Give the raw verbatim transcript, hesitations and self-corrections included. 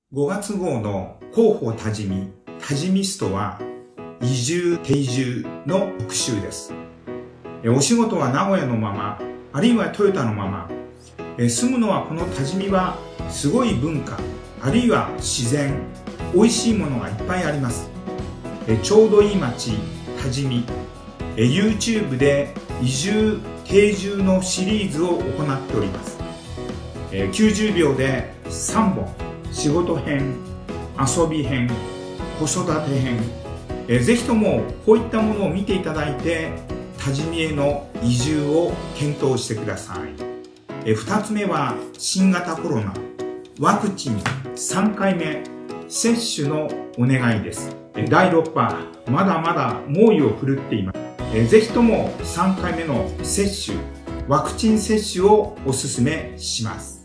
ごがつ号の広報多治見、多治見ストは移住定住の特集です。お仕事は名古屋のまま、あるいはトヨタのまま、住むのはこの多治見はすごい文化、あるいは自然、美味しいものがいっぱいあります。ちょうどいい街、多治見。YouTube で移住定住のシリーズを行っております。きゅうじゅうびょうでさんぼん、仕事編、遊び編、子育て編、えぜひともこういったものを見ていただいて多治見への移住を検討してください。えふたつめは新型コロナワクチンさんかいめ接種のお願いです。だいろっぱまだまだ猛威を振るっています。えぜひともさんかいめの接種ワクチン接種をお勧めします。